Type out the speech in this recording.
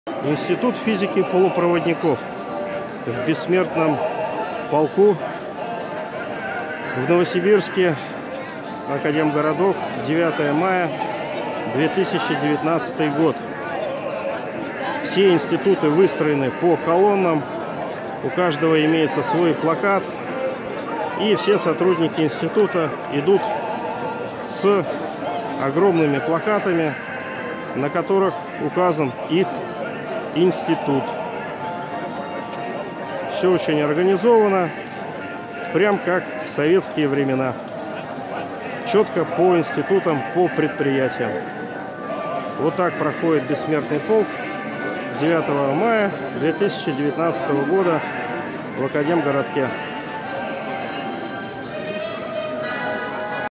Институт физики полупроводников в бессмертном полку в Новосибирске, Академгородок, 9 мая 2019 год. Все институты выстроены по колоннам, у каждого имеется свой плакат, и все сотрудники института идут с огромными плакатами, на которых указан их институт. Все очень организовано, прям как в советские времена. Четко по институтам, по предприятиям. Вот так проходит бессмертный полк 9 мая 2019 года в Академгородке.